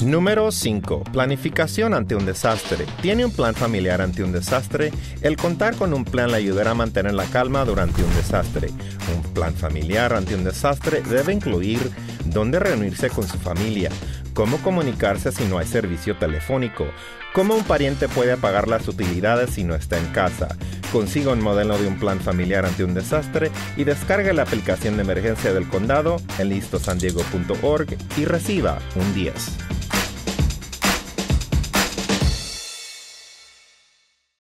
Número 5. Planificación ante un desastre. ¿Tiene un plan familiar ante un desastre? El contar con un plan le ayudará a mantener la calma durante un desastre. Un plan familiar ante un desastre debe incluir dónde reunirse con su familia, cómo comunicarse si no hay servicio telefónico, cómo un pariente puede apagar las utilidades si no está en casa. Consiga un modelo de un plan familiar ante un desastre y descargue la aplicación de emergencia del condado en listosandiego.org y reciba un 10.